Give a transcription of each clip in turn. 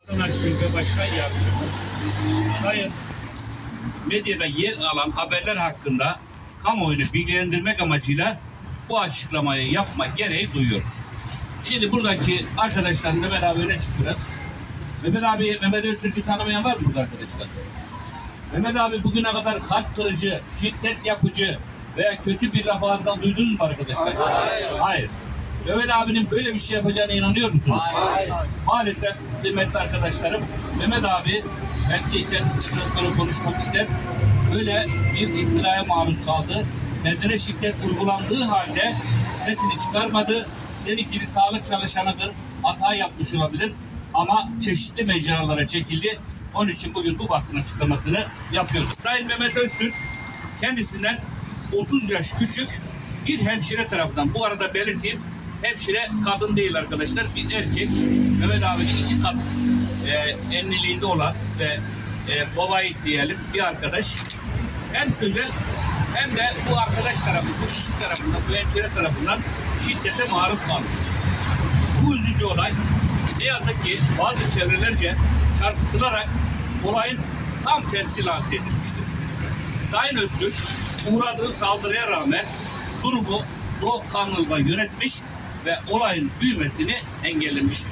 Adana Şube Başkan Yardımcımız Sayın medyada yer alan haberler hakkında kamuoyunu bilgilendirmek amacıyla bu açıklamayı yapmak gereği duyuyoruz. Şimdi buradaki arkadaşlar Mehmet abi öne çıkıyor. Mehmet Öztürk'ü tanımayan var mı burada arkadaşlar? Mehmet abi bugüne kadar kalp kırıcı, şiddet yapıcı veya kötü bir laf ağzından duydunuz mu arkadaşlar? Hayır. Mehmet abinin böyle bir şey yapacağına inanıyor musunuz? Hayır. Maalesef kıymetli arkadaşlarım, Mehmet abi belki kendisi biraz sonra konuşmak ister. Böyle bir iftiraya maruz kaldı. Kendine şiddet uygulandığı halde sesini çıkarmadı. Dedi ki bir sağlık çalışanıdır, hata yapmış olabilir ama çeşitli mecralara çekildi. Onun için bugün bu basın açıklamasını yapıyoruz. Sayın Mehmet Öztürk kendisinden 30 yaş küçük bir hemşire tarafından, bu arada belirteyim, hemşire kadın değil arkadaşlar, bir erkek. Mehmet abinin iki kat enliliğinde olan ve babayı diyelim bir arkadaş. Hem sözel hem de bu arkadaş tarafı, bu kişi tarafından, bu hemşire tarafından şiddete maruz kalmıştır. Bu üzücü olay ne yazık ki bazı çevrelerce çarpıtılarak olayın tam tersi lanse edilmiştir. Sayın Öztürk uğradığı saldırıya rağmen durumu soğukkanlılıkla yönetmiş ve olayın büyümesini engellemiştir.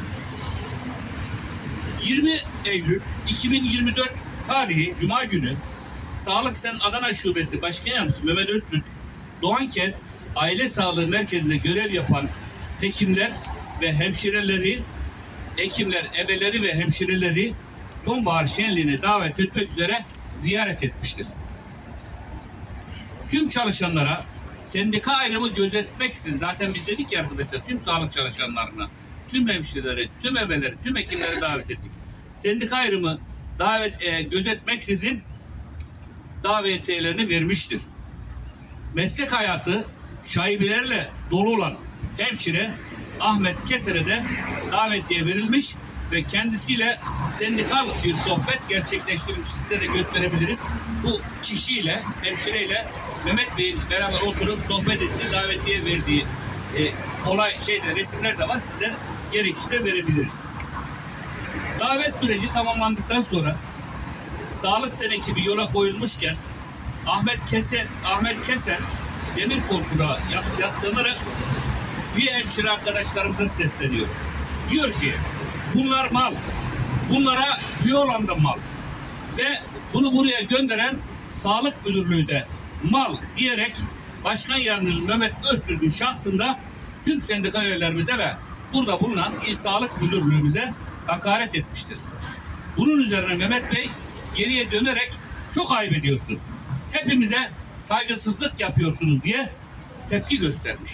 20 Eylül 2024 tarihi Cuma günü Sağlık Sen Adana Şubesi Başkan Yardımcısı Mehmet Öztürk, Doğankent Aile Sağlığı Merkezi'nde görev yapan hekimler ve hemşireleri, ebeleri ve hemşireleri sonbahar şenliğine davet etmek üzere ziyaret etmiştir. Tüm çalışanlara sendika ayrımı gözetmeksizin, zaten biz dedik ya arkadaşlar, tüm sağlık çalışanlarına, tüm hemşireleri, tüm ebeleri, tüm hekimleri davet ettik. Sendika ayrımı gözetmeksizin davetiyelerini vermiştir. Meslek hayatı şaibelerle dolu olan hemşire Ahmet Keser'e de davetiye verilmiş ve kendisiyle sendikal bir sohbet gerçekleştirilmiş. Size de gösterebilirim. Bu kişiyle, hemşireyle Mehmet Bey'in beraber oturup sohbet ettiği, davetiye verdiği resimler de var. Size gerekirse verebiliriz. Davet süreci tamamlandıktan sonra Sağlık Sen ekibi yola koyulmuşken Ahmet Keser demir korkuna yaslanarak bir hemşire arkadaşlarımıza sesleniyor. Diyor ki bunlar mal, bunlara üye olan da mal ve bunu buraya gönderen Sağlık Müdürlüğü de mal diyerek Başkan Yardımcısı Mehmet Öztürk'ün şahsında tüm sendika üyelerimize ve burada bulunan İl Sağlık Müdürlüğümüze hakaret etmiştir. Bunun üzerine Mehmet Bey geriye dönerek çok ayıp ediyorsun, hepimize saygısızlık yapıyorsunuz diye tepki göstermiş.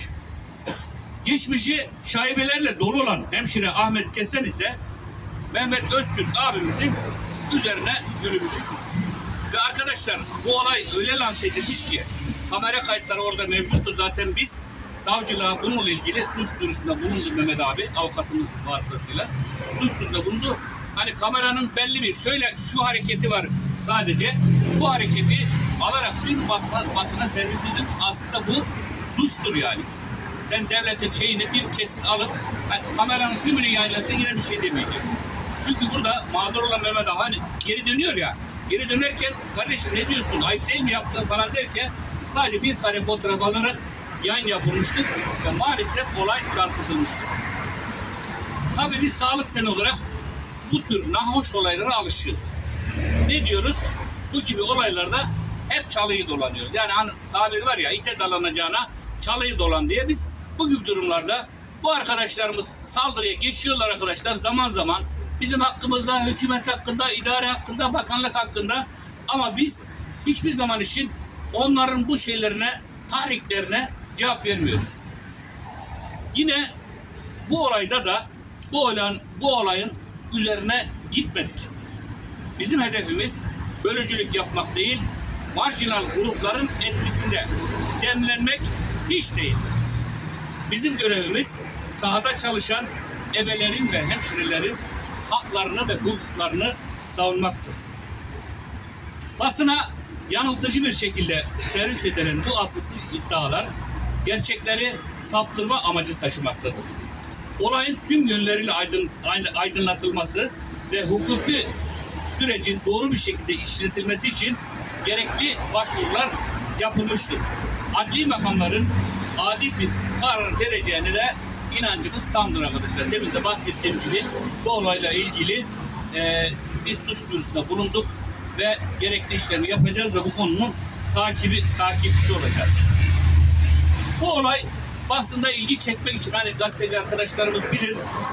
Geçmişi şaibelerle dolu olan hemşire Ahmet Keser ise Mehmet Öztürk abimizin üzerine yürümüştür. Ve arkadaşlar bu olay öyle lanse edilmiş ki kamera kayıtları orada mevcuttu. Zaten biz savcılığa bununla ilgili suç duyurusunda bulundu Mehmet abi, avukatımız vasıtasıyla suç duyurusunda bulundu. Hani kameranın belli bir şu hareketi var sadece. Bu hareketi alarak tüm basına servis edilmiş. Aslında bu suçtur yani. Sen devletin şeyini bir kesit alıp kameranın tümünü yayınlasın yine bir şey demeyeceksin. Çünkü burada mağdur olan Mehmet abi hani geri dönüyor ya. Geri dönerken kardeşim ne diyorsun, ayıp değil mi yaptığın falan derken sadece bir kare fotoğraf alarak yayın yapılmıştır ve maalesef olay çarpıtılmıştır. Tabii biz Sağlık Sen olarak bu tür nahoş olaylara alışıyoruz. Ne diyoruz? Bu gibi olaylarda hep çalıyı dolanıyoruz. Yani hani tabiri var ya, ite dalanacağına çalıyı dolan diye biz bu gibi durumlarda bu arkadaşlarımız saldırıya geçiyorlar arkadaşlar zaman zaman. Bizim hakkımızda, hükümet hakkında, idare hakkında, bakanlık hakkında, ama biz hiçbir zaman için onların bu şeylerine, tahriklerine cevap vermiyoruz. Yine bu olayda da bu olayın üzerine gitmedik. Bizim hedefimiz bölücülük yapmak değil, marjinal grupların etkisinde demlenmek hiç değil. Bizim görevimiz sahada çalışan ebelerin ve hemşirelerin haklarını ve hukuklarını savunmaktır. Basına yanıltıcı bir şekilde servis edilen bu asılsız iddialar gerçekleri saptırma amacı taşımaktadır. olayın tüm yönleriyle aydınlatılması ve hukuki sürecin doğru bir şekilde işletilmesi için gerekli başvurular yapılmıştır. Adli makamların adil bir karar vereceğine de inancımız tamdır arkadaşlar. Demin de bahsettiğim gibi bu olayla ilgili bir suç duyurusunda bulunduk ve gerekli işlemi yapacağız ve bu konunun takipçisi olacağız. Bu olay basında ilgi çekmek için, hani gazeteci arkadaşlarımız bilir,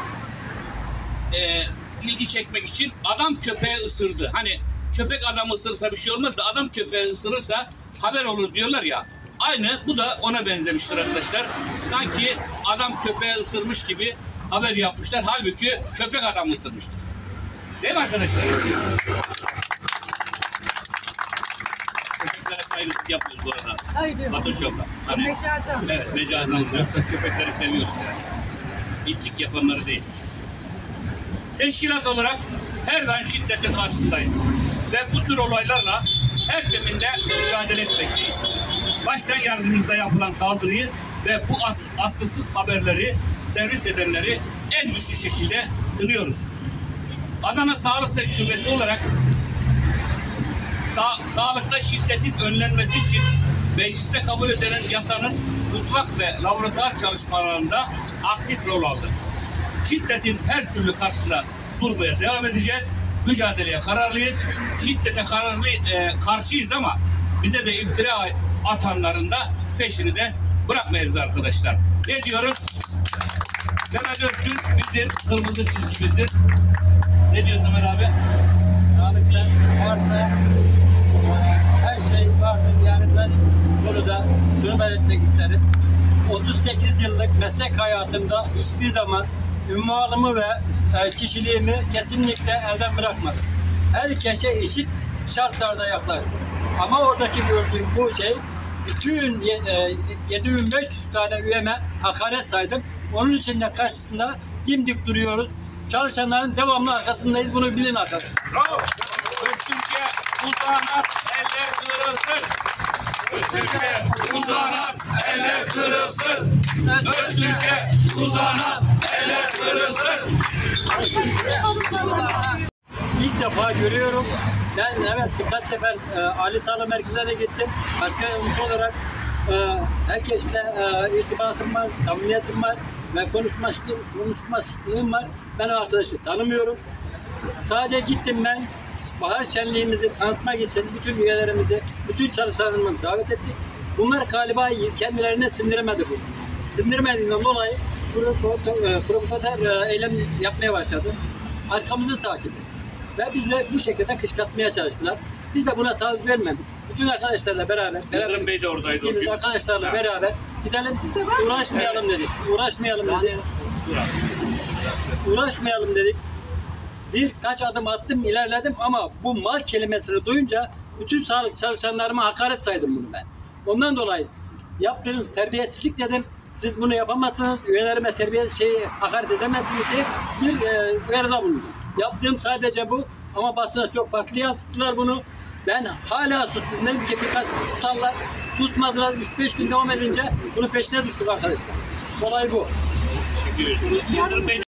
ilgi çekmek için adam köpeği ısırdı. Hani köpek adamı ısırırsa bir şey olmaz da adam köpeği ısırırsa haber olur diyorlar ya. Aynı bu da ona benzemiştir arkadaşlar. Sanki adam köpeği ısırmış gibi haber yapmışlar. Halbuki köpek adamı ısırmıştır. Değil mi arkadaşlar? Köpeklere saygısızlık yapıyoruz bu arada. Hayır. Photoshop'la. Hani, Mecazdan. evet, mecazdan yoksa köpekleri seviyoruz yani. İlk yapanları değil. Teşkilat olarak her daim şiddetin karşısındayız. Ve bu tür olaylarla her zeminde mücadele etmekteyiz. Başkan yardımcımıza yapılan saldırıyı ve bu asılsız haberleri servis edenleri en güçlü şekilde kınıyoruz. Adana Sağlık Şubesi olarak sağlıkta şiddetin önlenmesi için mecliste kabul edilen yasanın mutfak ve laboratuvar çalışmalarında aktif rol aldı. Şiddetin her türlü karşısında durmaya devam edeceğiz. Mücadeleye kararlıyız. Şiddete karşıyız ama bize de iftira atanların da peşini de bırakmayız arkadaşlar. Ne diyoruz? Mehmet Öztürk bizim kırmızı çizgimizdir. Ne diyorsun Ömer abi? Yani sen varsa her şey vardır. Yani ben burada şunu belirtmek isterim. 38 yıllık meslek hayatımda hiçbir zaman ünvanımı ve kişiliğimi kesinlikle elden bırakmadım. Herkese eşit şartlarda yaklaştım. Ama oradaki gördüğüm bu şey bütün 7500 tane üyeme hakaret saydım. Onun için de karşısında dimdik duruyoruz. Çalışanların devamlı arkasındayız. Bunu bilin arkadaşlar. Bravo. Öztürk'e uzanan eller kırılsın. Öztürk'e uzanan eller kırılsın. Öztürk'e uzanan eller kırılsın. İlk defa görüyorum. Ben evet birkaç sefer Ali Sağlık Merkezi'ne gittim. Başkan yardımcısı olarak herkesle irtibatım var, samimiyetim var ve konuşmaşlığım var. Ben o arkadaşı tanımıyorum. Sadece gittim ben. Bahar şenliğimizi tanıtmak için bütün üyelerimizi, bütün çalışanlarımızı davet ettik. Bunlar galiba kendilerine sindiremedi bu. Sindiremediğinden dolayı provokatör eylem yapmaya başladı. Arkamızı takip etti. Ve bizi bu şekilde kışkırtmaya çalıştılar. Biz de buna taviz vermedik. Bütün arkadaşlarla beraber Yıldırım Bey de oradaydı o gün. arkadaşlarla beraber gidelim, uğraşmayalım dedik. Uğraşmayalım dedik. Birkaç adım attım, ilerledim ama bu mal kelimesini duyunca bütün sağlık çalışanlarıma hakaret saydım bunu ben. Ondan dolayı yaptığınız terbiyesizlik dedim. Siz bunu yapamazsınız, üyelerime hakaret edemezsiniz diye bir uyarıda bulundum. Yaptığım sadece bu ama basına çok farklı yansıttılar bunu. Ben hala sustum. Dedim ki birkaç susarlar, susmadılar. 3-5 gün devam edince bunun peşine düştük arkadaşlar. Olay bu. Teşekkür ederim. Yıldırım Bey